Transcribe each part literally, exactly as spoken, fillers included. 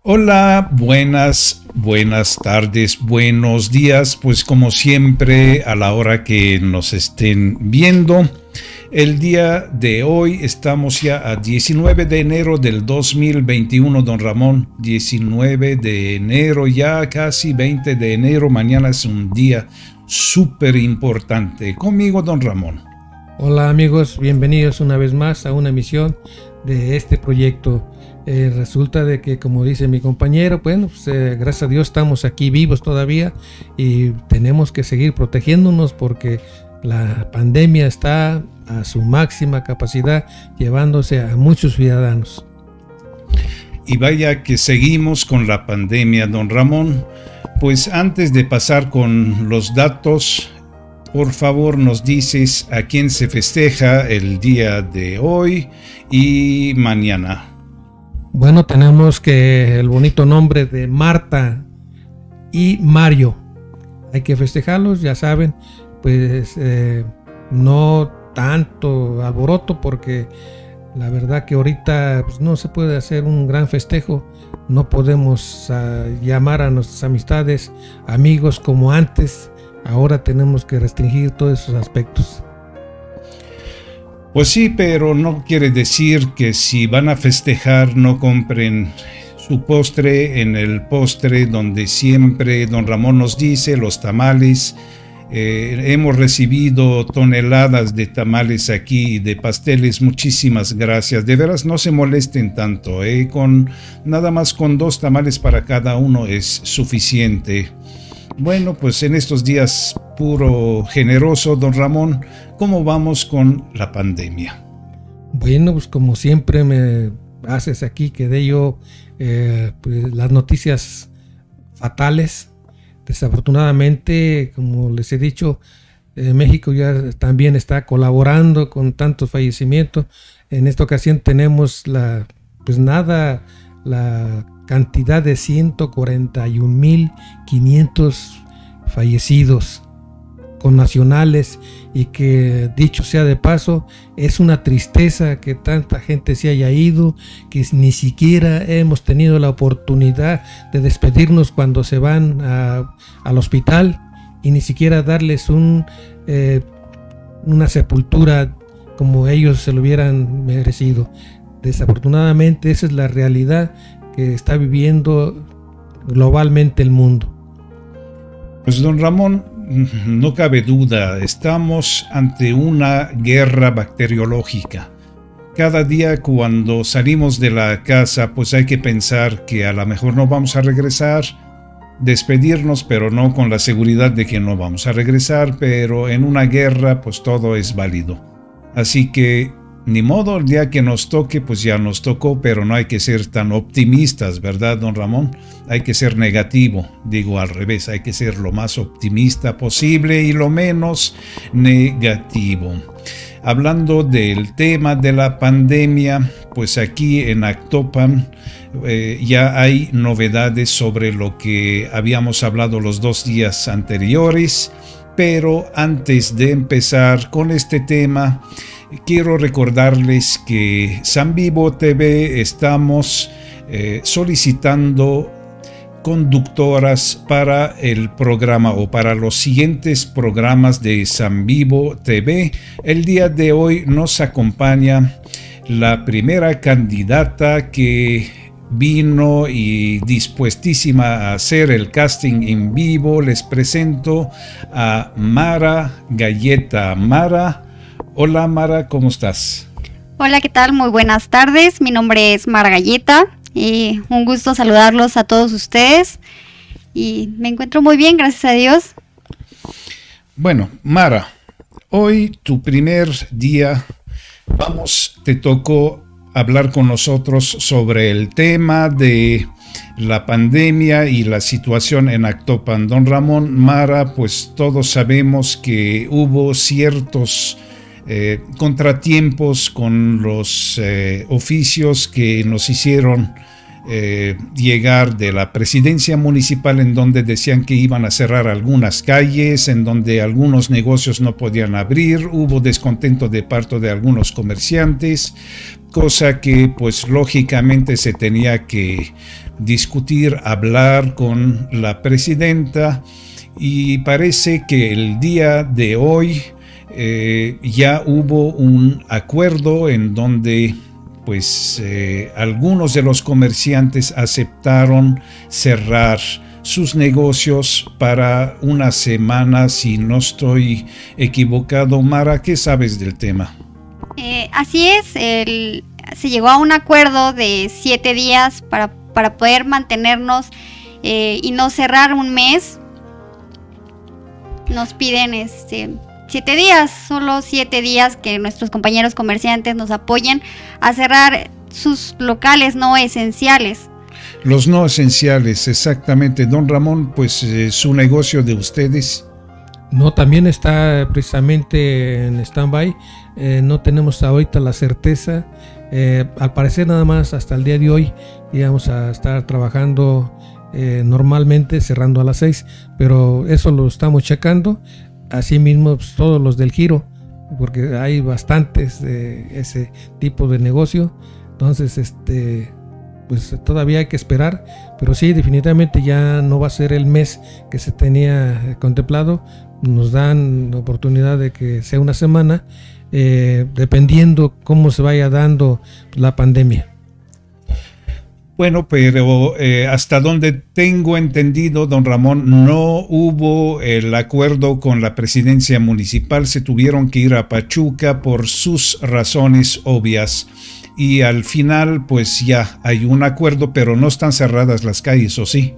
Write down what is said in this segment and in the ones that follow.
Hola, buenas, buenas tardes, buenos días, pues como siempre a la hora que nos estén viendo. El día de hoy estamos ya a diecinueve de enero del dos mil veintiuno, don Ramón, diecinueve de enero, ya casi veinte de enero, mañana es un día súper importante. Conmigo, don Ramón. Hola amigos, bienvenidos una vez más a una emisión de este proyecto. Eh, resulta de que, como dice mi compañero, bueno, pues, eh, gracias a Dios estamos aquí vivos todavía y tenemos que seguir protegiéndonos porque la pandemia está a su máxima capacidad, llevándose a muchos ciudadanos. Y vaya que seguimos con la pandemia, don Ramón. Pues antes de pasar con los datos, por favor nos dices a quién se festeja el día de hoy y mañana. Bueno, tenemos que el bonito nombre de Marta y Mario. Hay que festejarlos, ya saben, pues eh, no tanto alboroto porque la verdad que ahorita pues, no se puede hacer un gran festejo. No podemos uh, llamar a nuestras amistades amigos como antes. Ahora tenemos que restringir todos esos aspectos. Pues sí, pero no quiere decir que si van a festejar no compren su postre en el postre donde siempre don Ramón nos dice, los tamales. Eh, hemos recibido toneladas de tamales aquí y de pasteles, muchísimas gracias. De veras no se molesten tanto, eh, con nada más con dos tamales para cada uno es suficiente. Bueno, pues en estos días puro generoso, don Ramón, ¿cómo vamos con la pandemia? Bueno, pues como siempre me haces aquí que de yo eh, pues, las noticias fatales. Desafortunadamente, como les he dicho, eh, México ya también está colaborando con tantos fallecimientos. En esta ocasión tenemos la, pues nada, la cantidad de ciento cuarenta y un mil quinientos fallecidos connacionales, y que dicho sea de paso es una tristeza que tanta gente se haya ido, que ni siquiera hemos tenido la oportunidad de despedirnos cuando se van a, al hospital y ni siquiera darles un eh, una sepultura como ellos se lo hubieran merecido. Desafortunadamente esa es la realidad que está viviendo globalmente el mundo. Pues don Ramón, no cabe duda, estamos ante una guerra bacteriológica. Cada día cuando salimos de la casa, pues hay que pensar que a lo mejor no vamos a regresar, despedirnos, pero no con la seguridad de que no vamos a regresar, pero en una guerra pues todo es válido. Así que ni modo, el día que nos toque, pues ya nos tocó, pero no hay que ser tan optimistas, ¿verdad, don Ramón? Hay que ser negativo, digo al revés, hay que ser lo más optimista posible y lo menos negativo. Hablando del tema de la pandemia, pues aquí en Actopan eh, ya hay novedades sobre lo que habíamos hablado los dos días anteriores, pero antes de empezar con este tema, quiero recordarles que San Vivo T V estamos eh, solicitando conductoras para el programa o para los siguientes programas de San Vivo T V. El día de hoy nos acompaña la primera candidata que vino y dispuestísima a hacer el casting en vivo. Les presento a Mara Galleta. Mara, hola Mara, ¿cómo estás? Hola, ¿qué tal? Muy buenas tardes, mi nombre es Mara Galleta y un gusto saludarlos a todos ustedes y me encuentro muy bien, gracias a Dios. Bueno, Mara, hoy tu primer día, vamos, te tocó hablar con nosotros sobre el tema de la pandemia y la situación en Actopan. Don Ramón, Mara, pues todos sabemos que hubo ciertos Eh, contratiempos con los eh, oficios que nos hicieron eh, llegar de la presidencia municipal, en donde decían que iban a cerrar algunas calles, en donde algunos negocios no podían abrir. Hubo descontento de parte de algunos comerciantes, cosa que pues lógicamente se tenía que discutir, hablar con la presidenta, y parece que el día de hoy eh, ya hubo un acuerdo en donde pues eh, algunos de los comerciantes aceptaron cerrar sus negocios para una semana, si no estoy equivocado. Mara, ¿qué sabes del tema? Eh, así es, el, se llegó a un acuerdo de siete días para, para poder mantenernos eh, y no cerrar un mes. Nos piden este siete días, solo siete días que nuestros compañeros comerciantes nos apoyen a cerrar sus locales no esenciales. Los no esenciales, exactamente. Don Ramón, pues eh, su negocio de ustedes. No, también está precisamente en stand-by. Eh, no tenemos ahorita la certeza. Eh, al parecer nada más hasta el día de hoy íbamos a estar trabajando eh, normalmente, cerrando a las seis, pero eso lo estamos checando. Asimismo, pues, todos los del giro, porque hay bastantes de ese tipo de negocio. Entonces, este, pues todavía hay que esperar, pero sí, definitivamente ya no va a ser el mes que se tenía contemplado. Nos dan la oportunidad de que sea una semana, eh, dependiendo cómo se vaya dando la pandemia. Bueno, pero eh, hasta donde tengo entendido, don Ramón, no hubo el acuerdo con la presidencia municipal. Se tuvieron que ir a Pachuca por sus razones obvias. Y al final, pues ya hay un acuerdo, pero no están cerradas las calles, ¿o sí?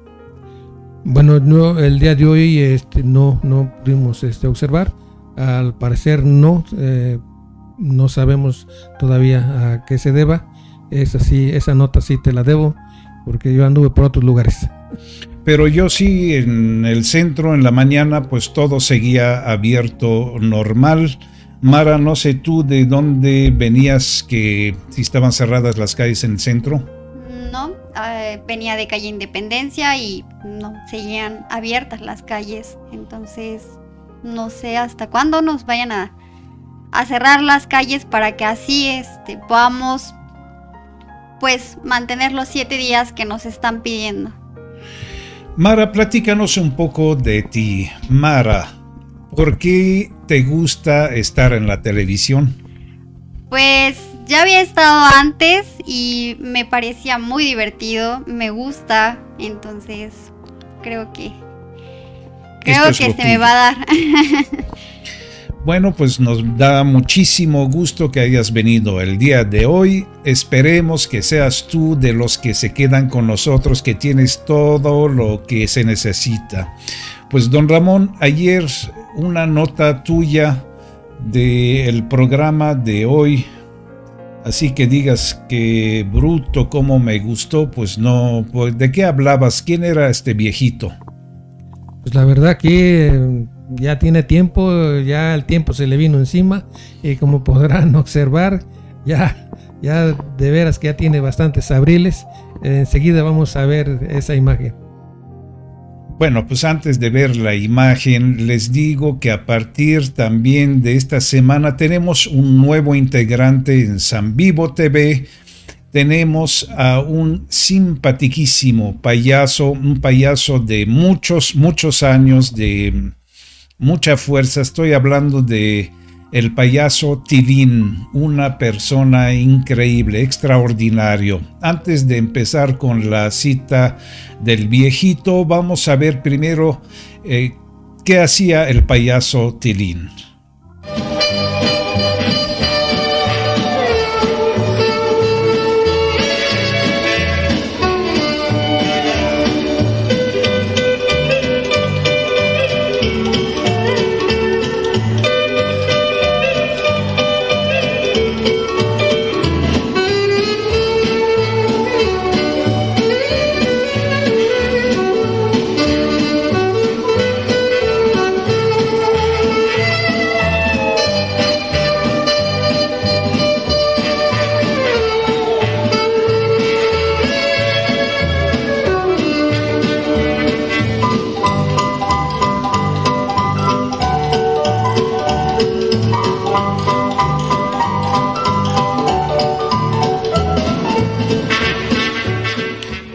Bueno, no, el día de hoy este, no, no pudimos este, observar. Al parecer no, eh, no sabemos todavía a qué se deba. Esa, sí, esa nota sí te la debo, porque yo anduve por otros lugares. Pero yo sí, en el centro, en la mañana, pues todo seguía abierto normal. Mara, no sé tú de dónde venías, que si estaban cerradas las calles en el centro. No, eh, venía de calle Independencia y no, seguían abiertas las calles. Entonces, no sé hasta cuándo nos vayan a, a cerrar las calles para que así este, podamos pues mantener los siete días que nos están pidiendo. Mara, platícanos un poco de ti. Mara, ¿por qué te gusta estar en la televisión? Pues ya había estado antes y me parecía muy divertido, me gusta, entonces creo que creo que se me va a dar. Bueno, pues nos da muchísimo gusto que hayas venido el día de hoy. Esperemos que seas tú de los que se quedan con nosotros, que tienes todo lo que se necesita. Pues don Ramón, ayer una nota tuya del programa de hoy, así que digas que bruto, cómo me gustó, pues no. ¿De qué hablabas? ¿Quién era este viejito? Pues la verdad que ya tiene tiempo, ya el tiempo se le vino encima y como podrán observar, ya, ya de veras que ya tiene bastantes abriles. Eh, enseguida vamos a ver esa imagen. Bueno, pues antes de ver la imagen, les digo que a partir también de esta semana tenemos un nuevo integrante en San Vivo T V. Tenemos a un simpaticísimo payaso, un payaso de muchos, muchos años, de mucha fuerza. Estoy hablando de el payaso Tilín, una persona increíble, extraordinario. Antes de empezar con la cita del viejito, vamos a ver primero eh, qué hacía el payaso Tilín.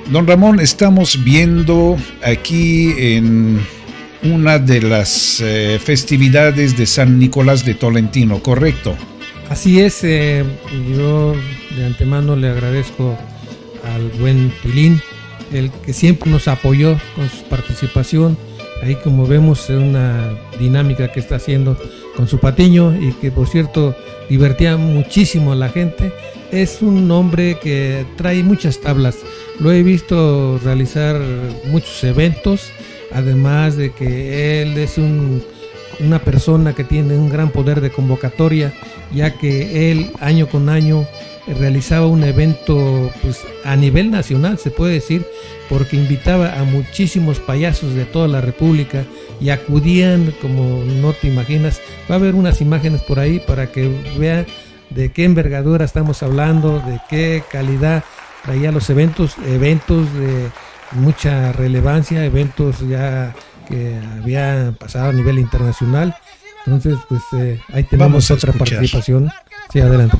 Don Ramón, estamos viendo aquí en una de las eh, festividades de San Nicolás de Tolentino, ¿correcto? Así es, eh, yo de antemano le agradezco al buen Pilín, el que siempre nos apoyó con su participación. Ahí, como vemos, es una dinámica que está haciendo con su patiño y que, por cierto, divertía muchísimo a la gente. Es un hombre que trae muchas tablas. Lo he visto realizar muchos eventos, además de que él es un, una persona que tiene un gran poder de convocatoria, ya que él año con año realizaba un evento pues a nivel nacional, se puede decir, porque invitaba a muchísimos payasos de toda la República y acudían como no te imaginas. Va a haber unas imágenes por ahí para que vean de qué envergadura estamos hablando, de qué calidad traía los eventos, eventos de mucha relevancia, eventos ya que habían pasado a nivel internacional. Entonces, pues eh, ahí tenemos otra escuchar. participación. Sí, adelante.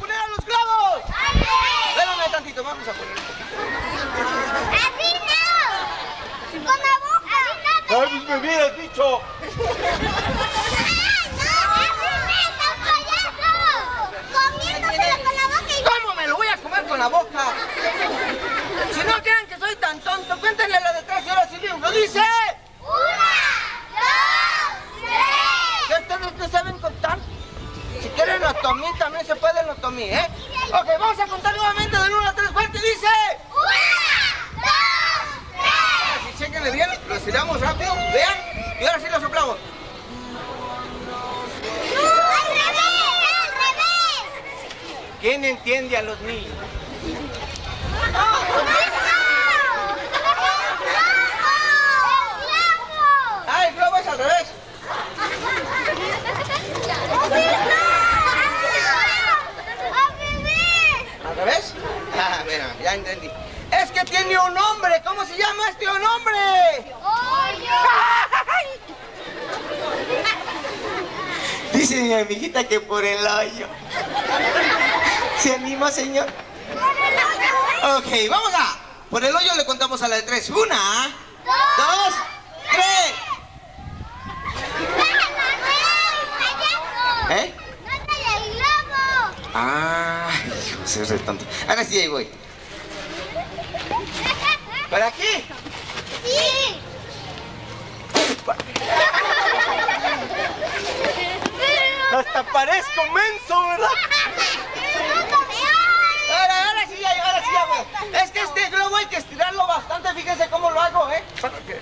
¡Me hubieras dicho! ¿Cómo me lo voy a comer con la boca? Si no crean que soy tan tonto, cuéntenle lo de tres y ahora sí bien lo dice. ¡Una, dos, tres! ¿Ya ustedes no saben contar? Si quieren otomí, también se puede el otomí, ¿eh? Ok, vamos a contar nuevamente del uno a tres fuerte, dice. ¡Una, dos, tres! Si chéquenle bien, lo estiramos rápido, vean, y ahora sí lo soplamos. ¡Al revés! ¡Al revés! ¿Quién entiende a los niños? ¡Ah, el globo es al revés! ¿Al revés? Ah, bueno, ya entendí. ¡Es que tiene un nombre! ¿Cómo se llama este nombre? ¡Hoyo! Dice mi amiguita que por el hoyo. ¿Se anima, señor? Ok, vamos a... Por el hoyo le contamos a la de tres. Una, dos, tres. ¿Eh? Ah, hijo, se re tonto. Ahora sí, ahí voy. ¿Para aquí? Sí. Hasta parezco menso, ¿verdad? Ahora, ahora sí, ya, ahora sí, ya, güey. Es que este globo hay que estirarlo bastante, fíjense cómo lo hago, ¿eh? ¿Para qué?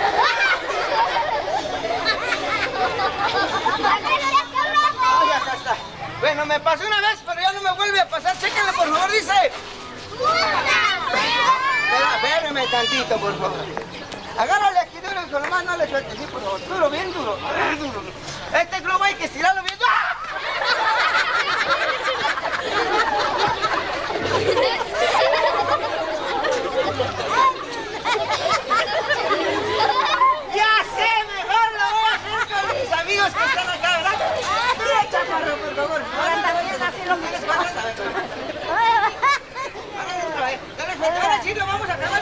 Ay, acá está. Bueno, me pasó una vez, pero ya no me vuelve a pasar. Chéquenle, por favor, dice. Espera, espérame tantito, por favor. Agárrale aquí duro y con la mano no le sueltes, sí, por favor. Duro, bien duro, bien duro. Este globo hay que estirarlo bien. ¡Ah! Ya sé, mejor lo voy a hacer con mis amigos que están acá, ¿verdad? Mira, chaparro, por favor. Ahora también así lo que se pasa. Ahora sí lo vamos a acabar.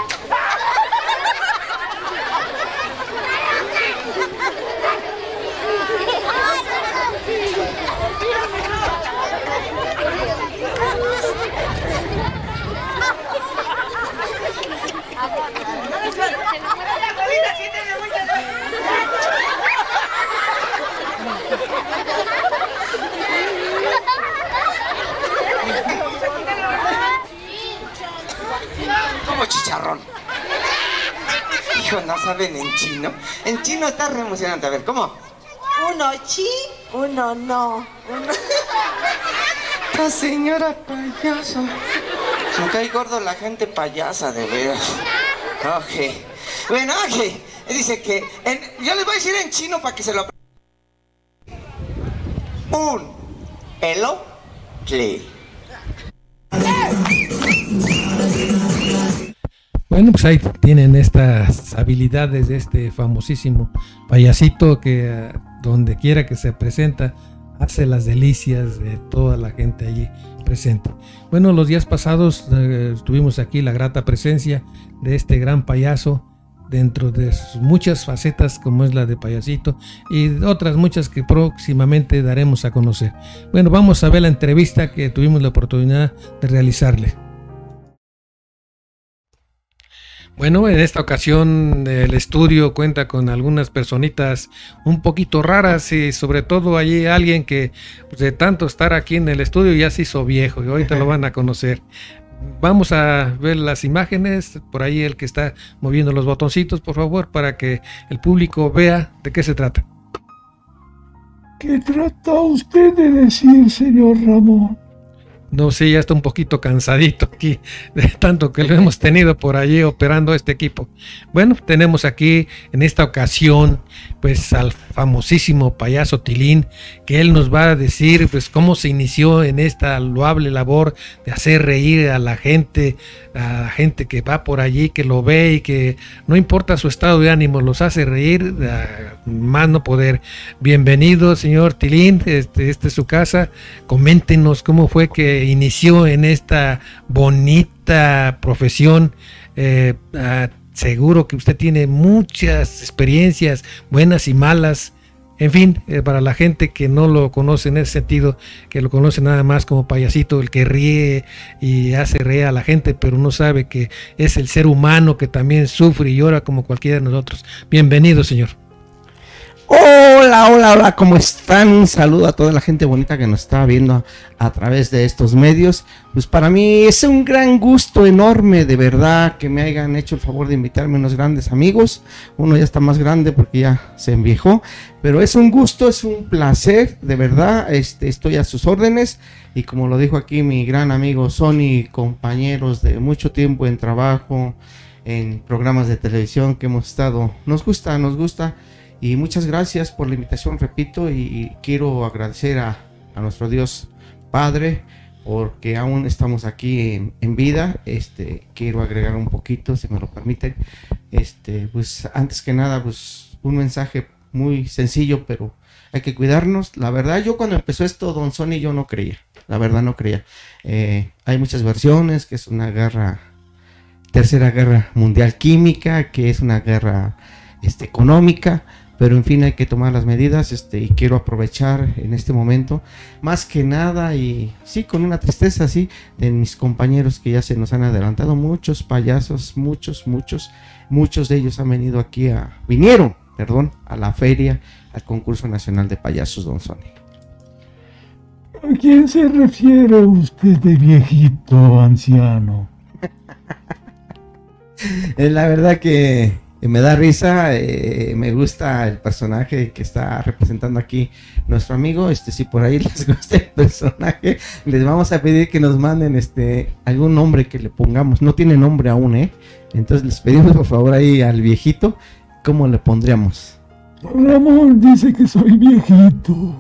Como chicharrón. Hijo, ¿no saben en chino? En chino está re emocionante. A ver, ¿cómo? Uno chi, uno no. Uno... La señora payasa. Me cae gordo la gente payasa, de veras. Ok. Bueno, ok. Dice que... En... Yo les voy a decir en chino para que se lo aprendan. Un elo play. Bueno, pues ahí tienen estas habilidades de este famosísimo payasito que uh, donde quiera que se presenta hace las delicias de toda la gente allí presente. Bueno, los días pasados eh, tuvimos aquí la grata presencia de este gran payaso dentro de sus muchas facetas, como es la de payasito y otras muchas que próximamente daremos a conocer. Bueno, vamos a ver la entrevista que tuvimos la oportunidad de realizarle. Bueno, en esta ocasión el estudio cuenta con algunas personitas un poquito raras y sobre todo allí alguien que pues, de tanto estar aquí en el estudio ya se hizo viejo y ahorita lo van a conocer. Vamos a ver las imágenes, por ahí el que está moviendo los botoncitos, por favor, para que el público vea de qué se trata. ¿Qué trata usted de decir, señor Ramón? No sé, ya está un poquito cansadito aquí, de tanto que lo hemos tenido por allí operando este equipo. Bueno, tenemos aquí en esta ocasión pues al famosísimo payaso Tilín, que él nos va a decir pues cómo se inició en esta loable labor de hacer reír a la gente, a la gente que va por allí, que lo ve y que no importa su estado de ánimo, los hace reír a más no poder. Bienvenido, señor Tilín, este, este es su casa. Coméntenos cómo fue que inició en esta bonita profesión. Eh, ah, seguro que usted tiene muchas experiencias, buenas y malas. En fin, eh, para la gente que no lo conoce en ese sentido, que lo conoce nada más como payasito, el que ríe y hace reír a la gente, pero no sabe que es el ser humano que también sufre y llora como cualquiera de nosotros. Bienvenido, señor. Hola, hola, hola, ¿cómo están? Un saludo a toda la gente bonita que nos está viendo a, a través de estos medios. Pues para mí es un gran gusto enorme, de verdad, que me hayan hecho el favor de invitarme unos grandes amigos. Uno ya está más grande porque ya se enviejó, pero es un gusto, es un placer, de verdad, este, estoy a sus órdenes. Y como lo dijo aquí mi gran amigo Sony, compañeros de mucho tiempo en trabajo, en programas de televisión que hemos estado, nos gusta, nos gusta. Y muchas gracias por la invitación, repito, y quiero agradecer a, a nuestro Dios Padre, porque aún estamos aquí en, en vida. Este, quiero agregar un poquito, si me lo permiten. Este, pues antes que nada, pues un mensaje muy sencillo, pero hay que cuidarnos. La verdad, yo cuando empezó esto, don Sony, yo no creía, la verdad no creía. Eh, hay muchas versiones, que es una guerra, tercera guerra mundial química, que es una guerra este, económica. Pero en fin, hay que tomar las medidas, este, y quiero aprovechar en este momento, más que nada, y sí, con una tristeza, sí, de mis compañeros que ya se nos han adelantado, muchos payasos, muchos, muchos, muchos de ellos han venido aquí a, vinieron, perdón, a la feria, al concurso nacional de payasos, don Sony. ¿A quién se refiere usted de viejito, anciano? La verdad que me da risa, eh, me gusta el personaje que está representando aquí nuestro amigo. Este, si por ahí les gusta el personaje, les vamos a pedir que nos manden este algún nombre que le pongamos. No tiene nombre aún, ¿eh? Entonces les pedimos por favor ahí al viejito, ¿cómo le pondríamos? Ramón dice que soy viejito.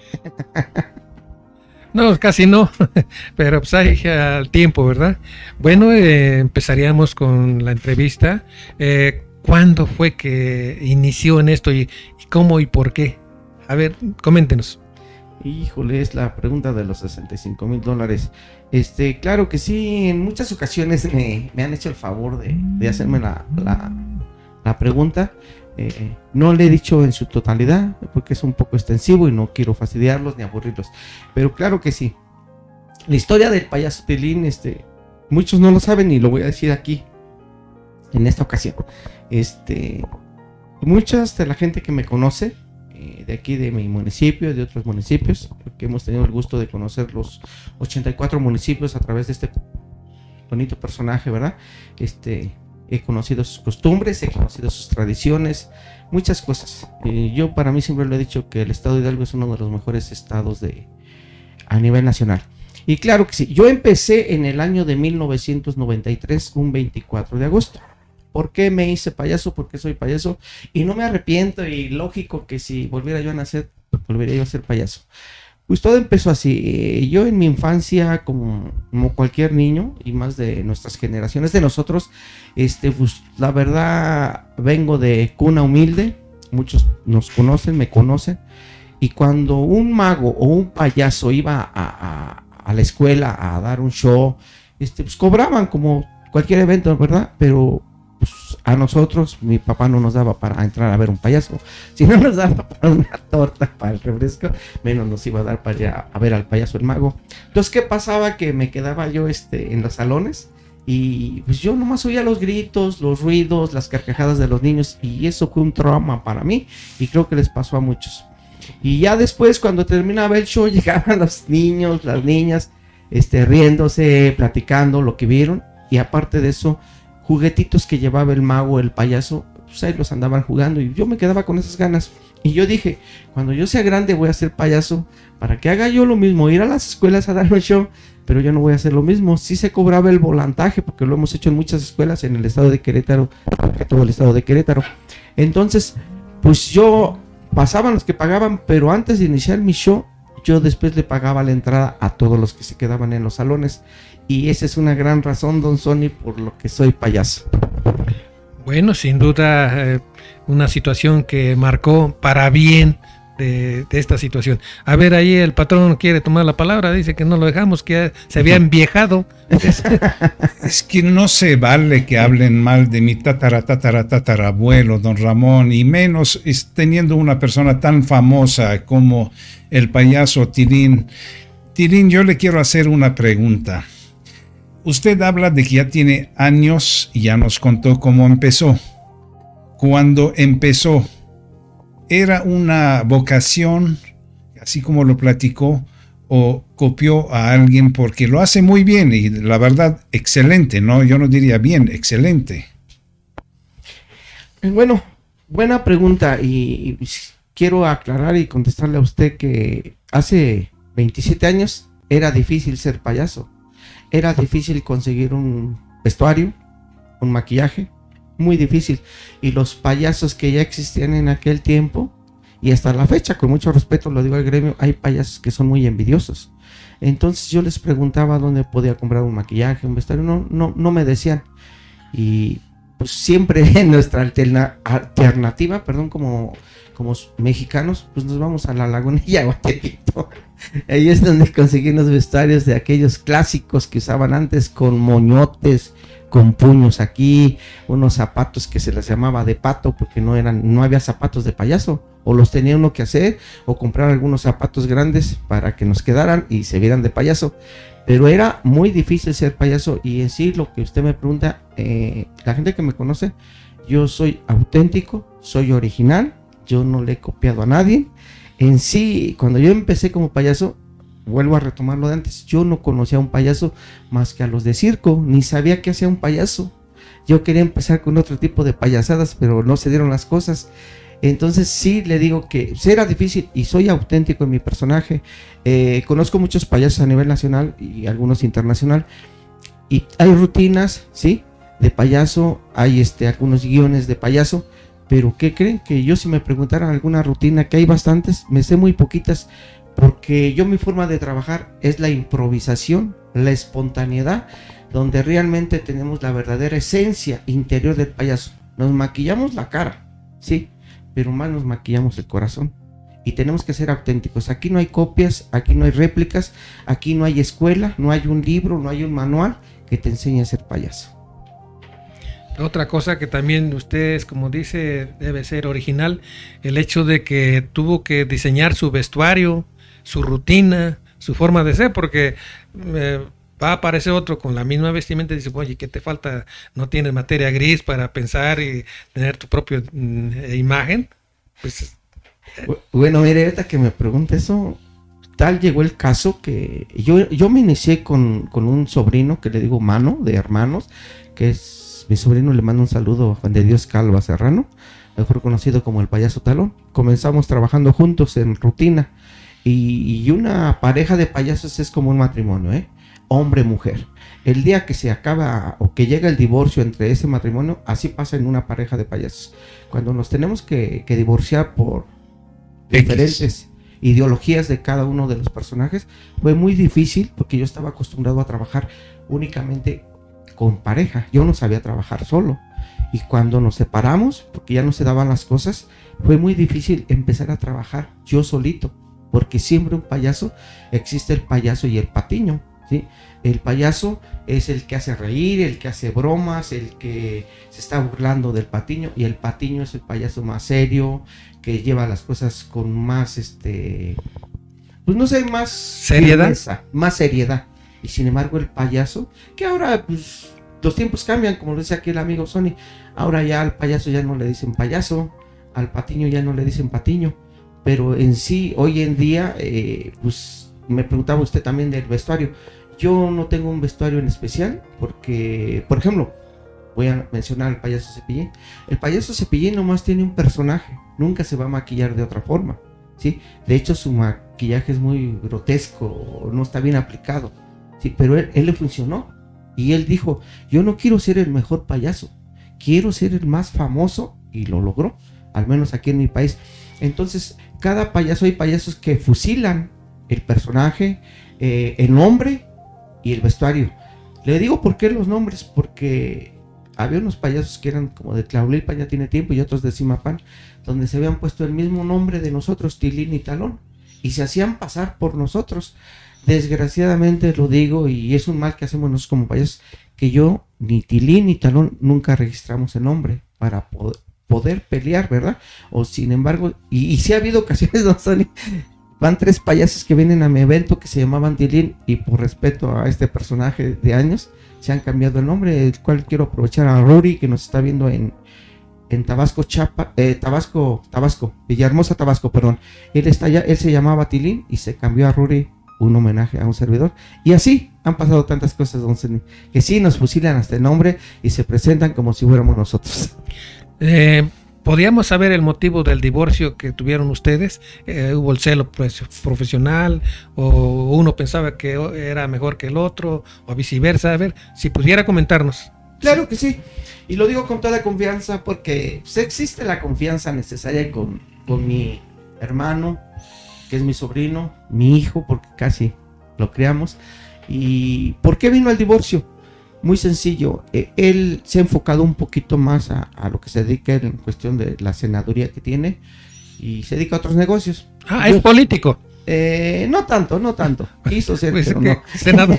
No, casi no, pero pues hay al tiempo, ¿verdad? Bueno, eh, empezaríamos con la entrevista. Eh, ¿Cuándo fue que inició en esto y, y cómo y por qué? A ver, coméntenos. Híjole, es la pregunta de los sesenta y cinco mil dólares. Este, claro que sí, en muchas ocasiones me, me han hecho el favor de, de hacerme la, la, la pregunta. Eh, no le he dicho en su totalidad porque es un poco extensivo y no quiero fastidiarlos ni aburrirlos. Pero claro que sí. La historia del payaso Tilín, este, muchos no lo saben y lo voy a decir aquí en esta ocasión. Este, muchas de la gente que me conoce, eh, de aquí de mi municipio, de otros municipios, porque hemos tenido el gusto de conocer los ochenta y cuatro municipios a través de este bonito personaje, ¿verdad? Este, he conocido sus costumbres, he conocido sus tradiciones, muchas cosas. Eh, yo para mí siempre lo he dicho que el estado de Hidalgo es uno de los mejores estados de, a nivel nacional. Y claro que sí, yo empecé en el año de mil novecientos noventa y tres, un veinticuatro de agosto. ¿Por qué me hice payaso? ¿Por qué soy payaso? Y no me arrepiento, y lógico que si volviera yo a nacer, volvería yo a ser payaso. Pues todo empezó así. Yo en mi infancia, como, como cualquier niño, y más de nuestras generaciones, de nosotros, este, pues la verdad, vengo de cuna humilde, muchos nos conocen, me conocen, Y cuando un mago o un payaso iba a, a, a la escuela a dar un show, este, pues cobraban como cualquier evento, ¿verdad? Pero pues, a nosotros, mi papá no nos daba para entrar a ver un payaso. Si no nos daba para una torta, para el refresco, menos nos iba a dar para ir a, a ver al payaso el mago. Entonces, ¿qué pasaba? Que me quedaba yo este, en los salones y pues yo nomás oía los gritos, los ruidos, las carcajadas de los niños, y eso fue un trauma para mí y creo que les pasó a muchos. Y ya después, cuando terminaba el show, llegaban los niños, las niñas, este, riéndose, platicando lo que vieron, y aparte de eso, juguetitos que llevaba el mago, el payaso, pues ahí los andaban jugando, y yo me quedaba con esas ganas. Y yo dije, cuando yo sea grande voy a ser payaso, para que haga yo lo mismo, ir a las escuelas a dar un show, pero yo no voy a hacer lo mismo. Sí se cobraba el volantaje, porque lo hemos hecho en muchas escuelas en el estado de Querétaro, que todo el estado de Querétaro. Entonces, pues yo... pasaban los que pagaban, pero antes de iniciar mi show, yo después le pagaba la entrada a todos los que se quedaban en los salones. Y esa es una gran razón, don Sony, por lo que soy payaso. Bueno, sin duda, eh, una situación que marcó para bien de, de esta situación. A ver, ahí el patrón quiere tomar la palabra, dice que no lo dejamos, que se había enviejado. Es que no se vale que hablen mal de mi tatara, tatara, tatarabuelo, don Ramón, y menos es teniendo una persona tan famosa como el payaso Tilín. Tilín, yo le quiero hacer una pregunta. Usted habla de que ya tiene años y ya nos contó cómo empezó. Cuando empezó, ¿era una vocación, así como lo platicó, o copió a alguien? Porque lo hace muy bien y la verdad, excelente, ¿no? Yo no diría bien, excelente. Bueno, buena pregunta, y, y quiero aclarar y contestarle a usted que hace veintisiete años era difícil ser payaso. Era difícil conseguir un vestuario, un maquillaje, muy difícil. Y los payasos que ya existían en aquel tiempo, y hasta la fecha, con mucho respeto lo digo al gremio, hay payasos que son muy envidiosos. Entonces yo les preguntaba dónde podía comprar un maquillaje, un vestuario, no, no, no me decían. Y pues siempre en nuestra alterna, alternativa, perdón, como, como mexicanos, pues nos vamos a la Lagunilla, Guatemito. Ahí es donde conseguí los vestuarios de aquellos clásicos que usaban antes, con moñotes, con puños aquí, unos zapatos que se les llamaba de pato, porque no eran, no había zapatos de payaso, o los tenía uno que hacer, o comprar algunos zapatos grandes para que nos quedaran y se vieran de payaso. Pero era muy difícil ser payaso, y en sí lo que usted me pregunta, eh, la gente que me conoce, yo soy auténtico, soy original, yo no le he copiado a nadie. En sí, cuando yo empecé como payaso, vuelvo a retomar lo de antes, yo no conocía a un payaso más que a los de circo, ni sabía qué hacía un payaso. Yo quería empezar con otro tipo de payasadas, pero no se dieron las cosas. Entonces sí le digo que era difícil, y soy auténtico en mi personaje. Eh, conozco muchos payasos a nivel nacional y algunos internacional, y hay rutinas, ¿sí?, de payaso, hay este, algunos guiones de payaso. Pero ¿qué creen? Que yo, si me preguntaran alguna rutina, que hay bastantes, me sé muy poquitas, porque yo, mi forma de trabajar es la improvisación, la espontaneidad, donde realmente tenemos la verdadera esencia interior del payaso. Nos maquillamos la cara, sí, pero más nos maquillamos el corazón, y tenemos que ser auténticos. Aquí no hay copias, aquí no hay réplicas, aquí no hay escuela, no hay un libro, no hay un manual que te enseñe a ser payaso. Otra cosa que también ustedes, como dice, debe ser original, el hecho de que tuvo que diseñar su vestuario, su rutina, su forma de ser, porque eh, va a aparecer otro con la misma vestimenta y dice, oye, ¿qué te falta? ¿No tienes materia gris para pensar y tener tu propia mm, imagen? Pues, eh. Bueno, mire, ahorita que me pregunta eso, tal llegó el caso que yo, yo me inicié con, con un sobrino que le digo mano, de hermanos, que es mi sobrino, le mando un saludo a Juan de Dios Calva Serrano, mejor conocido como el Payaso Talón. Comenzamos trabajando juntos en rutina, y, y una pareja de payasos es como un matrimonio, ¿eh? Hombre-mujer. El día que se acaba o que llega el divorcio entre ese matrimonio, así pasa en una pareja de payasos. Cuando nos tenemos que, que divorciar por diferentes ideologías de cada uno de los personajes, fue muy difícil, porque yo estaba acostumbrado a trabajar únicamente con pareja. Yo no sabía trabajar solo. Y cuando nos separamos, porque ya no se daban las cosas, fue muy difícil empezar a trabajar yo solito. Porque siempre un payaso, existe el payaso y el patiño, ¿sí? El payaso es el que hace reír, el que hace bromas, el que se está burlando del patiño. Y el patiño es el payaso más serio, que lleva las cosas con más, este... pues no sé, más... ¿Seriedad? Firmeza, más seriedad. Y sin embargo el payaso, que ahora pues los tiempos cambian, como lo dice aquí el amigo Sony. Ahora ya al payaso ya no le dicen payaso, al patiño ya no le dicen patiño. Pero en sí, hoy en día, eh, pues me preguntaba usted también del vestuario. Yo no tengo un vestuario en especial porque, por ejemplo, voy a mencionar al payaso Cepillín. El payaso Cepillín nomás tiene un personaje, nunca se va a maquillar de otra forma, ¿sí? De hecho, su maquillaje es muy grotesco, no está bien aplicado, ¿sí? Pero él, él le funcionó y él dijo, yo no quiero ser el mejor payaso, quiero ser el más famoso, y lo logró, al menos aquí en mi país. Entonces, cada payaso, hay payasos que fusilan el personaje, eh, el nombre y el vestuario. Le digo por qué los nombres, porque había unos payasos que eran como de Tlahuelilpa, ya tiene tiempo, y otros de Zimapán, donde se habían puesto el mismo nombre de nosotros, Tilín y Talón, y se hacían pasar por nosotros. Desgraciadamente lo digo, y es un mal que hacemos nosotros como payasos, que yo, ni Tilín ni Talón, nunca registramos el nombre para poder, poder pelear, ¿verdad? O sin embargo, y, y sí ha habido ocasiones, don Sony, van tres payasos que vienen a mi evento que se llamaban Tilín, y por respeto a este personaje de años, se han cambiado el nombre, el cual quiero aprovechar a Ruri, que nos está viendo en, en Tabasco, Chapa, eh, Tabasco, Tabasco, Villahermosa, Tabasco, perdón. Él está allá, él se llamaba Tilín y se cambió a Ruri, un homenaje a un servidor. Y así han pasado tantas cosas, don Sony, que sí nos fusilan hasta el nombre y se presentan como si fuéramos nosotros. Eh, ¿Podríamos saber el motivo del divorcio que tuvieron ustedes? Eh, ¿Hubo el celo profesional? ¿O uno pensaba que era mejor que el otro? ¿O viceversa? A ver, si pudiera comentarnos. Claro que sí. Y lo digo con toda confianza porque pues, existe la confianza necesaria con, con mi hermano, que es mi sobrino, mi hijo, porque casi lo criamos. ¿Y por qué vino el divorcio? Muy sencillo, eh, él se ha enfocado un poquito más a, a lo que se dedica en cuestión de la senaduría que tiene y se dedica a otros negocios. Ah, es político. Eh, no tanto, no tanto. Quiso ser, pues pero que, no. senador.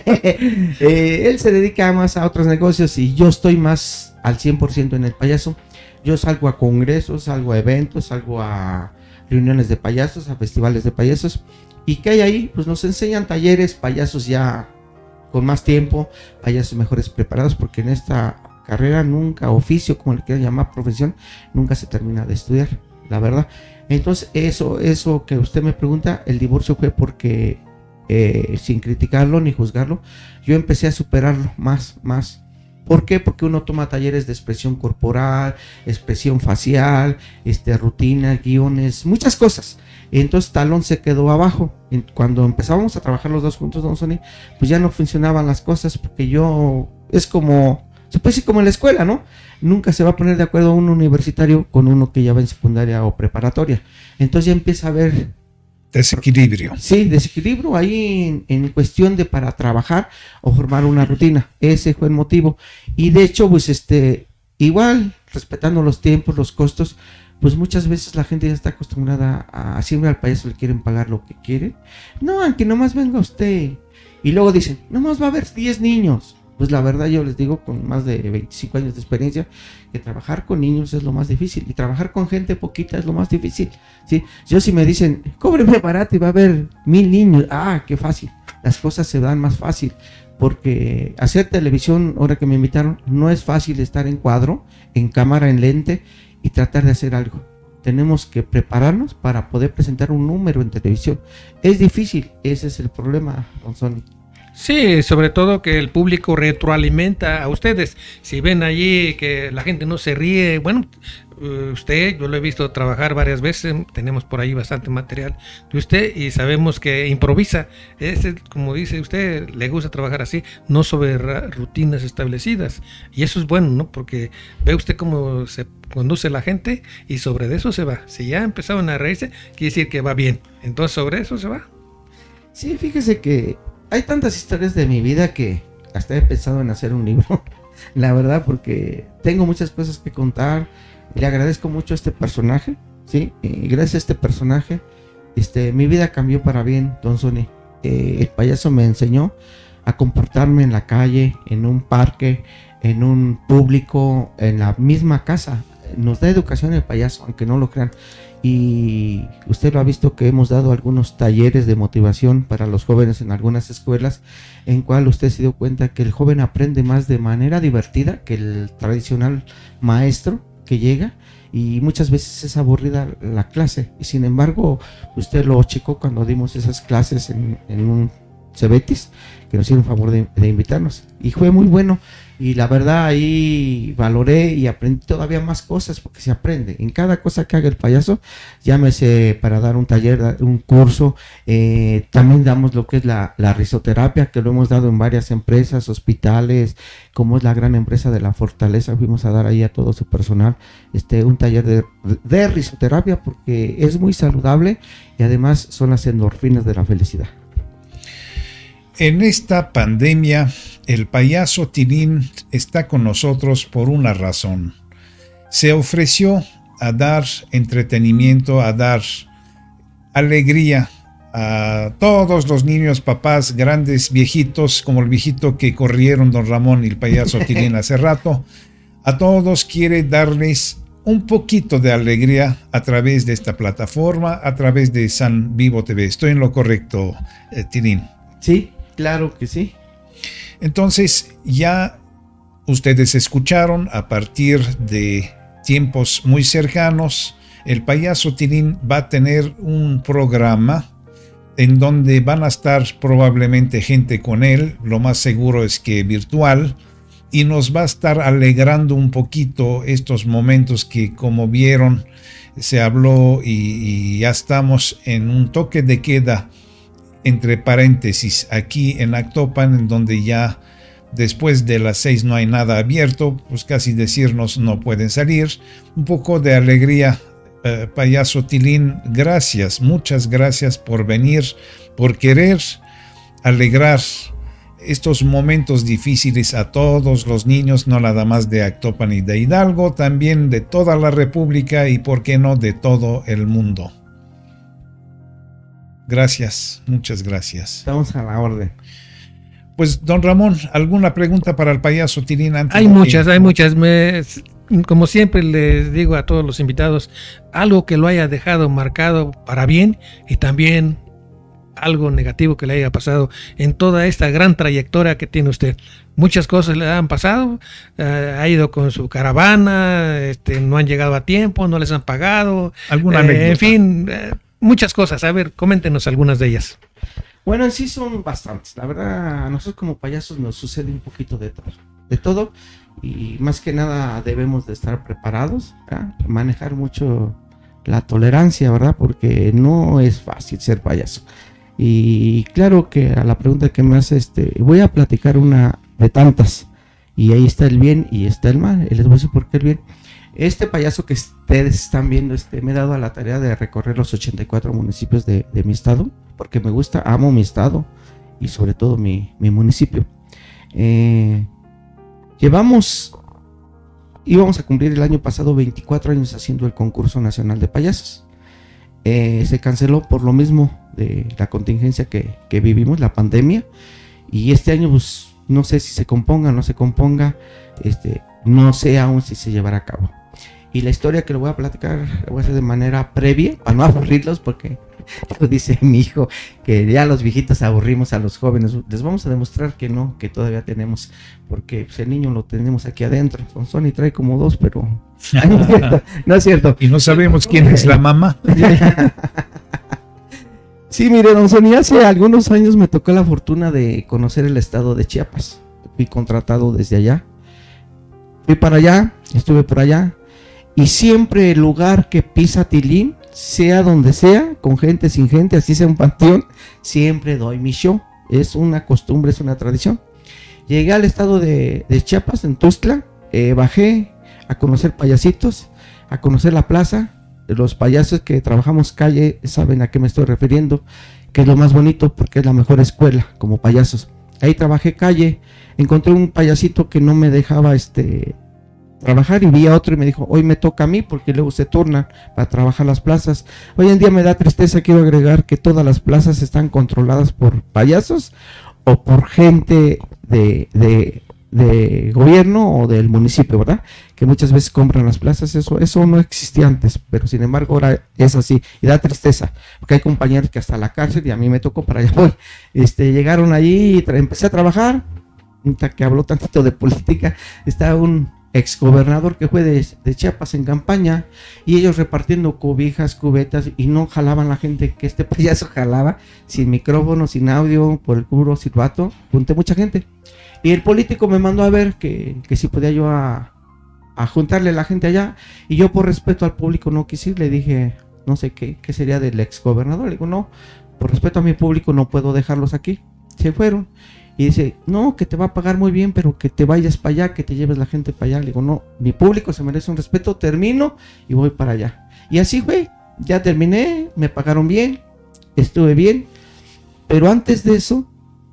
eh, él se dedica más a otros negocios y yo estoy más al cien por ciento en el payaso. Yo salgo a congresos, salgo a eventos, salgo a reuniones de payasos, a festivales de payasos. ¿Y qué hay ahí? Pues nos enseñan talleres, payasos ya con más tiempo, payasos mejores preparados, porque en esta carrera nunca, oficio, como le quieran llamar, profesión, nunca se termina de estudiar, la verdad. Entonces, eso, eso que usted me pregunta, el divorcio fue porque, eh, sin criticarlo ni juzgarlo, yo empecé a superarlo más, más. ¿Por qué? Porque uno toma talleres de expresión corporal, expresión facial, este, rutina, guiones, muchas cosas. Entonces Talón se quedó abajo. Cuando empezábamos a trabajar los dos juntos, don Sony, pues ya no funcionaban las cosas, porque yo, es como, se puede decir como en la escuela, ¿no? Nunca se va a poner de acuerdo un universitario con uno que ya va en secundaria o preparatoria. Entonces ya empieza a haber desequilibrio. Sí, desequilibrio ahí en, en cuestión de para trabajar o formar una rutina. Ese fue el motivo. Y de hecho, pues este, igual, respetando los tiempos, los costos, pues muchas veces la gente ya está acostumbrada a, a siempre al payaso le quieren pagar lo que quieren. No, aunque nomás venga usted. Y luego dicen, nomás va a haber diez niños. Pues la verdad yo les digo, con más de veinticinco años de experiencia, que trabajar con niños es lo más difícil. Y trabajar con gente poquita es lo más difícil, ¿sí? Yo si me dicen, cóbreme barato y va a haber mil niños. Ah, qué fácil. Las cosas se dan más fácil. Porque hacer televisión, ahora que me invitaron, no es fácil estar en cuadro, en cámara, en lente y tratar de hacer algo. Tenemos que prepararnos para poder presentar un número en televisión. Es difícil, ese es el problema, don Sony. Sí, sobre todo que el público retroalimenta a ustedes. Si ven allí que la gente no se ríe, bueno, usted, yo lo he visto trabajar varias veces, tenemos por ahí bastante material de usted y sabemos que improvisa. Es, como dice usted, le gusta trabajar así, no sobre rutinas establecidas. Y eso es bueno, ¿no? Porque ve usted cómo se conduce la gente y sobre eso se va. Si ya empezaron a reírse, quiere decir que va bien. Entonces sobre eso se va. Sí, fíjese que hay tantas historias de mi vida que hasta he pensado en hacer un libro. la verdad, porque tengo muchas cosas que contar. Le agradezco mucho a este personaje, ¿sí? Y gracias a este personaje, este, mi vida cambió para bien, don Zony. Eh, el payaso me enseñó a comportarme en la calle, en un parque, en un público, en la misma casa. Nos da educación el payaso, aunque no lo crean. Y usted lo ha visto que hemos dado algunos talleres de motivación para los jóvenes en algunas escuelas, en cual usted se dio cuenta que el joven aprende más de manera divertida que el tradicional maestro que llega, y muchas veces es aburrida la clase. Y sin embargo, usted lo checó cuando dimos esas clases en, en un Cebetis, que nos hicieron favor de, de invitarnos, y fue muy bueno. Y la verdad ahí valoré y aprendí todavía más cosas, porque se aprende en cada cosa que haga el payaso. Llámese para dar un taller, un curso, eh, también damos lo que es la, la risoterapia, que lo hemos dado en varias empresas, hospitales, como es la gran empresa de La Fortaleza. Fuimos a dar ahí a todo su personal este un taller de, de risoterapia, porque es muy saludable y además son las endorfinas de la felicidad. En esta pandemia, el payaso Tilín está con nosotros por una razón. Se ofreció a dar entretenimiento, a dar alegría a todos los niños, papás, grandes, viejitos, como el viejito que corrieron don Ramón y el payaso Tilín hace rato. A todos quiere darles un poquito de alegría a través de esta plataforma, a través de San Vivo T V. ¿Estoy en lo correcto, eh, Tilín? Sí. Claro que sí. Entonces ya ustedes escucharon, a partir de tiempos muy cercanos, el payaso Tilín va a tener un programa en donde van a estar probablemente gente con él, lo más seguro es que virtual, y nos va a estar alegrando un poquito estos momentos que, como vieron, se habló y, y ya estamos en un toque de queda, entre paréntesis, aquí en Actopan, en donde ya después de las seis no hay nada abierto, pues casi decirnos no pueden salir. Un poco de alegría, eh, payaso Tilín, gracias, muchas gracias por venir, por querer alegrar estos momentos difíciles a todos los niños, no nada más de Actopan y de Hidalgo, también de toda la República y, por qué no, de todo el mundo. Gracias, muchas gracias. Estamos a la orden. Pues, don Ramón, ¿alguna pregunta para el payaso Tilín? Antes hay de muchas, que... hay muchas. Me, como siempre les digo a todos los invitados, algo que lo haya dejado marcado para bien y también algo negativo que le haya pasado en toda esta gran trayectoria que tiene usted. Muchas cosas le han pasado, eh, ha ido con su caravana, este, no han llegado a tiempo, no les han pagado. ¿Alguna eh, anécdota? En fin... Eh, muchas cosas, a ver, coméntenos algunas de ellas. Bueno, en sí son bastantes. La verdad, a nosotros como payasos nos sucede un poquito de todo, de todo, y más que nada debemos de estar preparados, ¿verdad? Manejar mucho la tolerancia, ¿verdad? Porque no es fácil ser payaso. Y claro que a la pregunta que me hace, este, voy a platicar una de tantas, y ahí está el bien y está el mal, y les voy a decir por qué el bien. Este payaso que ustedes están viendo, este, me he dado a la tarea de recorrer los ochenta y cuatro municipios de, de mi estado, porque me gusta, amo mi estado y sobre todo mi, mi municipio. Eh, llevamos, íbamos a cumplir el año pasado veinticuatro años haciendo el concurso nacional de payasos. Eh, se canceló por lo mismo de la contingencia que, que vivimos, la pandemia, y este año pues no sé si se componga o no se componga, este, no sé aún si se llevará a cabo. Y la historia que le voy a platicar la voy a hacer de manera previa, para no aburrirlos, porque dice mi hijo que ya los viejitos aburrimos a los jóvenes. Les vamos a demostrar que no, que todavía tenemos, porque pues, el niño lo tenemos aquí adentro. Don Zony trae como dos, pero ay, no es cierto, no es cierto. Y no sabemos quién es la mamá. Sí, mire, don Zony, hace algunos años me tocó la fortuna de conocer el estado de Chiapas. Fui contratado desde allá. Fui para allá, estuve por allá. Y siempre el lugar que pisa Tilín, sea donde sea, con gente, sin gente, así sea un panteón, siempre doy mi show. Es una costumbre, es una tradición. Llegué al estado de, de Chiapas, en Tuxtla, eh, bajé a conocer payasitos, a conocer la plaza. Los payasos que trabajamos calle saben a qué me estoy refiriendo, que es lo más bonito porque es la mejor escuela como payasos. ahí trabajé calle, encontré un payasito que no me dejaba este trabajar y vi a otro y me dijo, hoy me toca a mí porque luego se turnan para trabajar las plazas. Hoy en día me da tristeza, quiero agregar que todas las plazas están controladas por payasos o por gente de, de, de gobierno o del municipio, ¿verdad? Que muchas veces compran las plazas, eso, eso no existía antes, pero sin embargo ahora es así y da tristeza, porque hay compañeros que hasta la cárcel y a mí me tocó para allá voy, este, llegaron allí y empecé a trabajar, que habló tantito de política, estaba un exgobernador que fue de, de Chiapas en campaña y ellos repartiendo cobijas, cubetas y no jalaban la gente que este payaso jalaba, sin micrófono, sin audio, por el puro silbato, junté mucha gente y el político me mandó a ver que, que si podía yo a, a juntarle la gente allá y yo por respeto al público no quise ir, le dije no sé qué, qué sería del exgobernador, le digo no, por respeto a mi público no puedo dejarlos aquí, se fueron. Y dice, no, que te va a pagar muy bien, pero que te vayas para allá, que te lleves la gente para allá. Le digo, no, mi público se merece un respeto, termino y voy para allá. Y así fue, ya terminé, me pagaron bien, estuve bien. Pero antes de eso,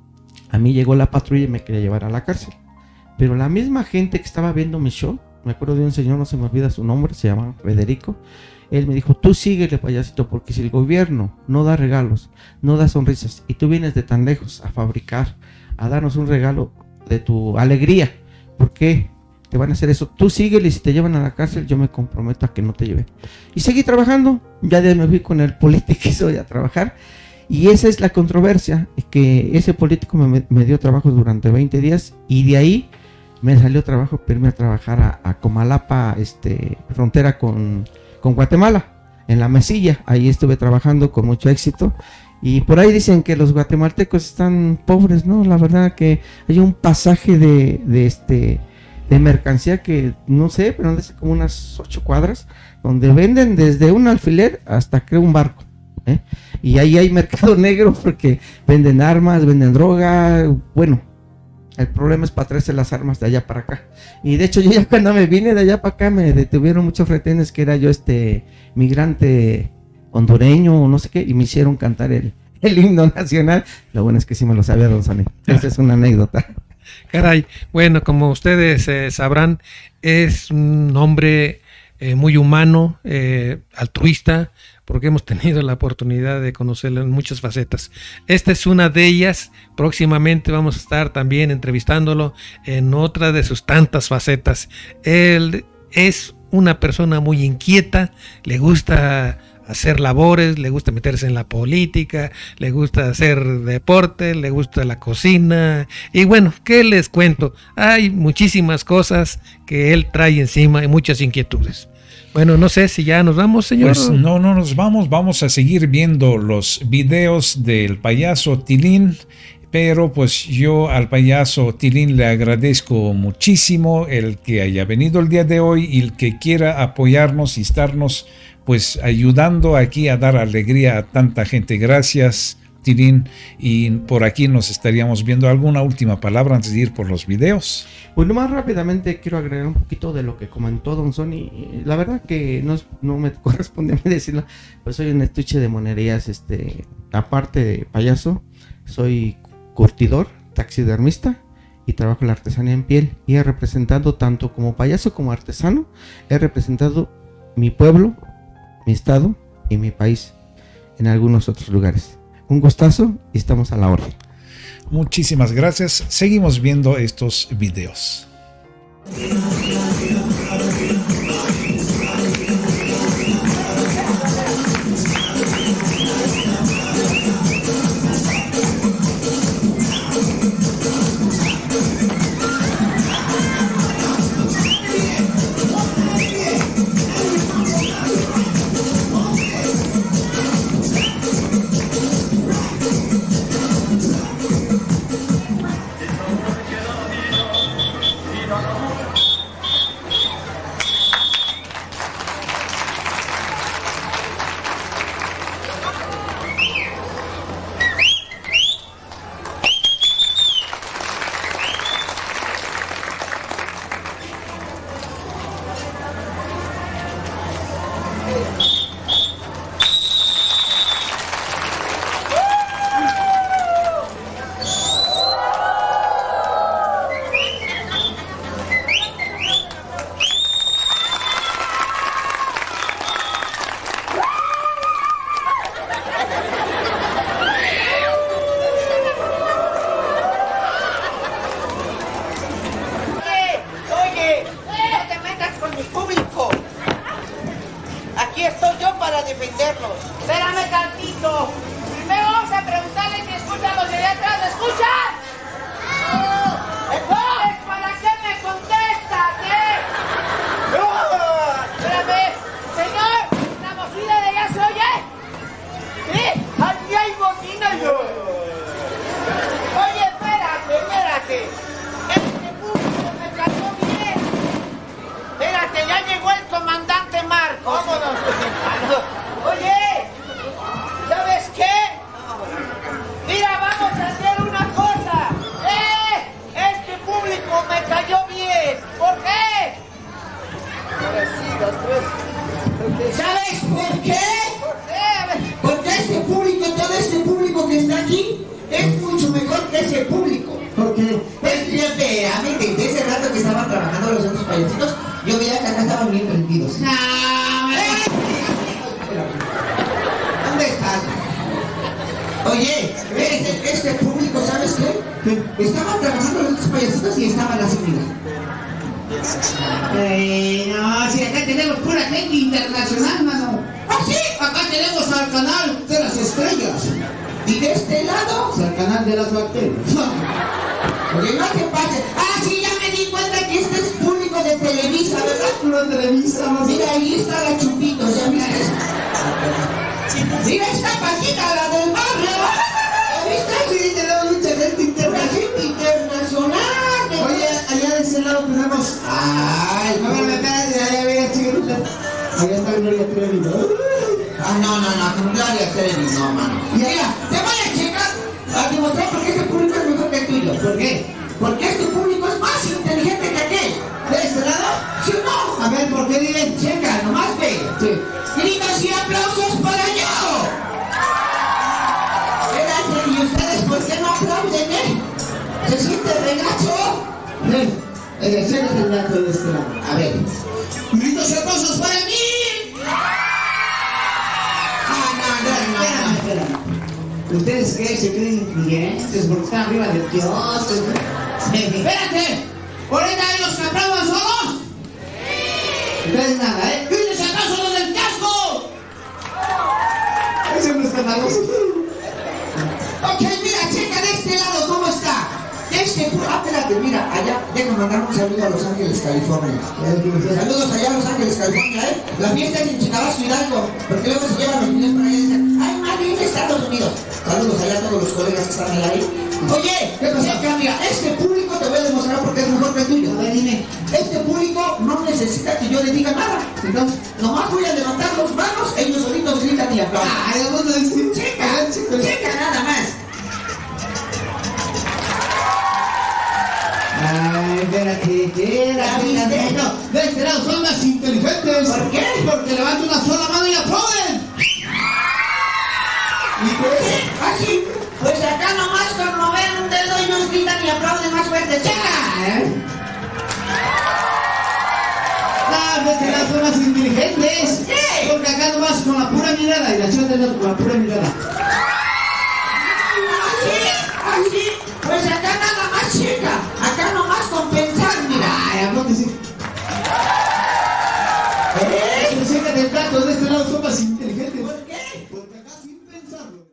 a mí llegó la patrulla y me quería llevar a la cárcel. Pero la misma gente que estaba viendo mi show, me acuerdo de un señor, no se me olvida su nombre, se llama Federico. Él me dijo, tú síguele, payasito, porque si el gobierno no da regalos, no da sonrisas, y tú vienes de tan lejos a fabricar, a darnos un regalo de tu alegría, ¿por qué te van a hacer eso? Tú síguele y si te llevan a la cárcel yo me comprometo a que no te lleven. Y seguí trabajando, ya de me fui con el político que soy a trabajar y esa es la controversia, que ese político me, me dio trabajo durante veinte días y de ahí me salió trabajo para irme a trabajar a, a Comalapa, este, frontera con, con Guatemala, en la Mesilla, ahí estuve trabajando con mucho éxito. Y por ahí dicen que los guatemaltecos están pobres, ¿no? La verdad que hay un pasaje de, de este de mercancía que no sé, pero es como unas ocho cuadras, donde venden desde un alfiler hasta creo un barco, ¿eh? Y ahí hay mercado negro porque venden armas, venden droga, bueno, el problema es para traerse las armas de allá para acá. Y de hecho yo ya cuando me vine de allá para acá me detuvieron muchos retenes que era yo este migrante hondureño o no sé qué, y me hicieron cantar el, el himno nacional. Lo bueno es que sí me lo sabía, don Sonny. Esa es una anécdota. Caray, bueno, como ustedes eh, sabrán, es un hombre eh, muy humano, eh, altruista, porque hemos tenido la oportunidad de conocerlo en muchas facetas. Esta es una de ellas. Próximamente vamos a estar también entrevistándolo en otra de sus tantas facetas. Él es una persona muy inquieta, le gusta hacer labores, le gusta meterse en la política, le gusta hacer deporte, le gusta la cocina y bueno, ¿qué les cuento? Hay muchísimas cosas que él trae encima y muchas inquietudes. Bueno, no sé si ya nos vamos, señor. Pues no, no nos vamos, vamos a seguir viendo los videos del payaso Tilín, pero pues yo al payaso Tilín le agradezco muchísimo el que haya venido el día de hoy y el que quiera apoyarnos y estarnos pues ayudando aquí a dar alegría a tanta gente. Gracias, Tilín, y por aquí nos estaríamos viendo. ¿Alguna última palabra antes de ir por los videos? Bueno, más rápidamente quiero agregar un poquito de lo que comentó don Sonny. La verdad que no, no me corresponde a mí decirlo, pues soy un estuche de monerías, este, aparte de payaso, soy curtidor, taxidermista y trabajo en la artesanía en piel y he representado tanto como payaso como artesano, he representado mi pueblo, mi estado y mi país en algunos otros lugares. Un gustazo y estamos a la orden. Muchísimas gracias. Seguimos viendo estos videos. aquí es mucho mejor que ese público. Porque, pues, fíjate, a mí desde ese rato que estaban trabajando los otros payasitos, yo veía que acá estaban bien prendidos. No, ¡eh! ¿Dónde estás? Oye, este, este público, ¿sabes qué? Que estaban trabajando los otros payasitos y estaban así, mira. Eh, no, si acá tenemos pura gente internacional, mano. ¿Ah, sí? Acá tenemos al canal de las estrellas. ¿Y de este lado? Al canal de las bacterias. Oye, no te pases. Ah, sí, ya me di cuenta que este es público de Televisa, ¿verdad? Puro Televisa, más. Mira, ahí está la Chupitos, ya mira eso. Mira esta Paquita, la del barrio. ¿Viste? Sí, tenemos mucha gente internacional. Gente internacional. Oye, allá de ese lado tenemos. Ay, no me metas, allá vea, chiquita. Allá está Gloria Trevi, ¿no? Ah, no, no, no, con Gloria Trevi, no, mano. Mira, te voy a checar, a demostrar por qué este público es mejor que el tuyo. ¿Por qué? Porque este público es más inteligente que aquel. ¿De este lado? ¿Sí o no? A ver, ¿por qué diren? Checa, nomás ve. Sí. Gritos y aplausos para yo. Espérate, ¿y ustedes por qué no aplauden, eh? ¿Se siente regacho? Ven, el escena es el gato de este lado. A ver. Gritos y aplausos para mí. Ah, no, no, no, espérame, espérame. ¿Ustedes qué? ¿Se creen influyentes porque están arriba del Dios? ¡Espérate! ¿cuarenta años que aplaudan solos? Entonces nada, ¿eh? ¡Gritos y aplausos los del casco! Ese no está malo. Ok, mira, checa de este lado cómo está. Este, ah, espérate, mira, allá, déjame mandar un saludo a Los Ángeles, California. Saludos allá a Los Ángeles, California, ¿eh? La fiesta es en Chicabasco, Hidalgo, porque luego se llevan los niños para allá y dicen, ay, mami, de Estados Unidos. Saludos allá a todos los colegas que están ahí. Oye, ¿qué pasa? Mira, este público te voy a demostrar porque es mejor que el tuyo. A ver, dime, este público no necesita que yo le diga nada. Entonces, nomás voy a levantar las manos, ellos solitos gritan y aplauden. Ay, vamos a decir, checa, checa nada más. Ay, espérate, espérate. No, de este lado son más inteligentes. ¿Por qué? Porque levantan una sola mano y aplauden. ¿Y pues? Así. Pues acá nomás con mover un dedo ellos gritan y aplauden más fuerte. ¡Checa! ¿Eh? No, de este lado son más inteligentes. ¿Qué? Porque acá nomás con la pura mirada y la chota del otro con la pura mirada. ¿Así? ¿Así? Pues acá nada más chica, acá nomás con pensar, mira. Ay, ¿a dónde sí? ¿Eh? Se seca del plato, de este lado son más inteligentes. ¿Por qué? Porque acá sin pensarlo.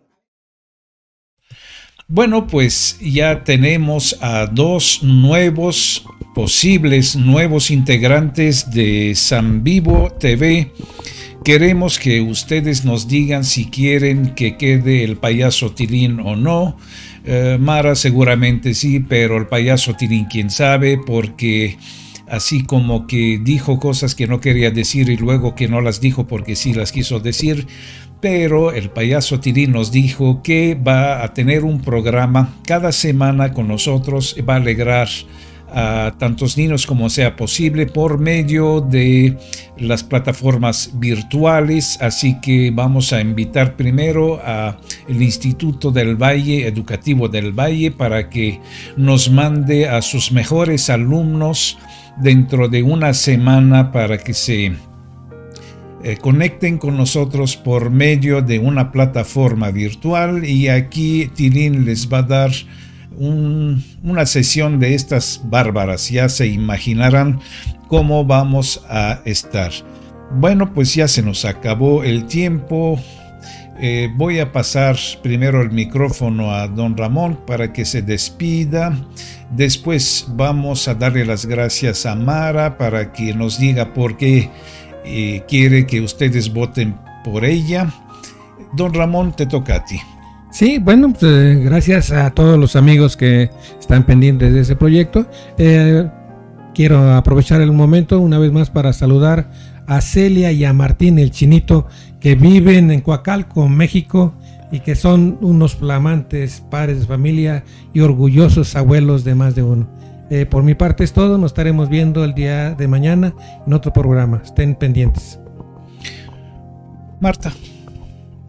Bueno, pues ya tenemos a dos nuevos, posibles nuevos integrantes de San Vivo T V. Queremos que ustedes nos digan si quieren que quede el payaso Tilín o no. Uh, Mara seguramente sí, pero el payaso Tilín quién sabe, porque así como que dijo cosas que no quería decir y luego que no las dijo porque sí las quiso decir, pero el payaso Tilín nos dijo que va a tener un programa cada semana con nosotros, va a alegrar a tantos niños como sea posible por medio de las plataformas virtuales. Así que vamos a invitar primero a el Instituto del Valle, Educativo del Valle, para que nos mande a sus mejores alumnos dentro de una semana para que se eh, conecten con nosotros por medio de una plataforma virtual, y aquí Tilín les va a dar Un, una sesión de estas bárbaras. Ya se imaginarán cómo vamos a estar. Bueno, pues ya se nos acabó el tiempo. Eh, voy a pasar primero el micrófono a don Ramón para que se despida. Después vamos a darle las gracias a Mara para que nos diga por qué eh, quiere que ustedes voten por ella. Don Ramón, te toca a ti. Sí, bueno, pues, eh, gracias a todos los amigos que están pendientes de ese proyecto. Eh, quiero aprovechar el momento una vez más para saludar a Celia y a Martín, el chinito, que viven en Coacalco, México, y que son unos flamantes padres de familia y orgullosos abuelos de más de uno. Eh, por mi parte es todo, nos estaremos viendo el día de mañana en otro programa. Estén pendientes. Marta.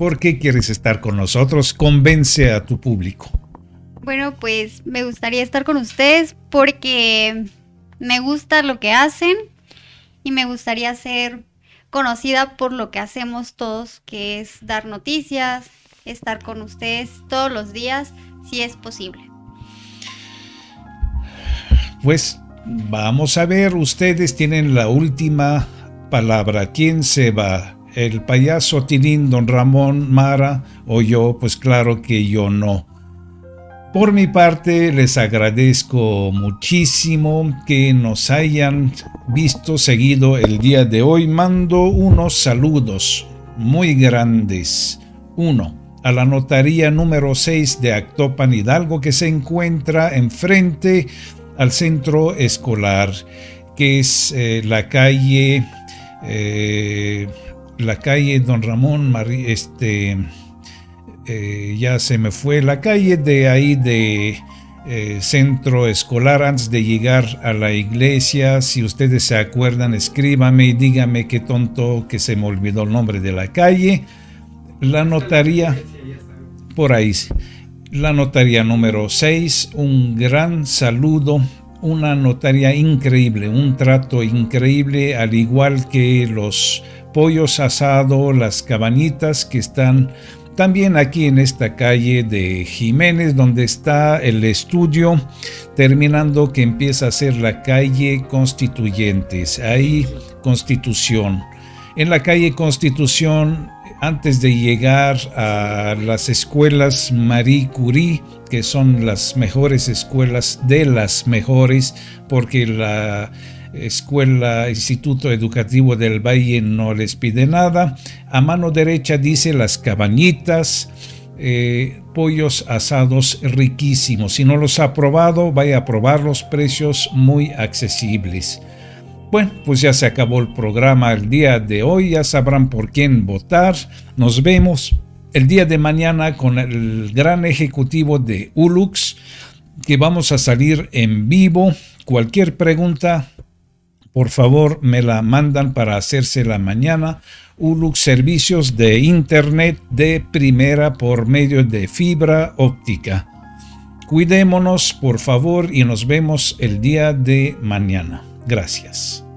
¿Por qué quieres estar con nosotros? Convence a tu público. Bueno, pues me gustaría estar con ustedes porque me gusta lo que hacen y me gustaría ser conocida por lo que hacemos todos, que es dar noticias, estar con ustedes todos los días, si es posible. Pues vamos a ver, ustedes tienen la última palabra. ¿Quién se va? ¿El payaso Tilín, don Ramón, Mara o yo? Pues claro que yo no. Por mi parte, les agradezco muchísimo que nos hayan visto, seguido el día de hoy. Mando unos saludos muy grandes. Uno, a la notaría número seis de Actopan, Hidalgo, que se encuentra enfrente al centro escolar, que es eh, la calle, eh, la calle Don Ramón, María, este... Eh, ya se me fue la calle de ahí de eh, centro escolar antes de llegar a la iglesia. Si ustedes se acuerdan, escríbame y dígame qué tonto que se me olvidó el nombre de la calle. La notaría, por ahí, la notaría número seis, un gran saludo, una notaría increíble, un trato increíble, al igual que los pollos asados, las cabañitas que están también aquí en esta calle de Jiménez, donde está el estudio, terminando que empieza a ser la calle Constituyentes, ahí Constitución. En la calle Constitución, antes de llegar a las escuelas Marie Curie, que son las mejores escuelas de las mejores, porque la Escuela Instituto Educativo del Valle no les pide nada. A mano derecha dice las cabañitas, eh, pollos asados riquísimos. Si no los ha probado, vaya a probar, los precios muy accesibles. Bueno, pues ya se acabó el programa el día de hoy, ya sabrán por quién votar. Nos vemos el día de mañana con el gran ejecutivo de Ulux, que vamos a salir en vivo. Cualquier pregunta, por favor, me la mandan para hacérsela mañana. Ulux, servicios de internet de primera por medio de fibra óptica. Cuidémonos, por favor, y nos vemos el día de mañana. Gracias.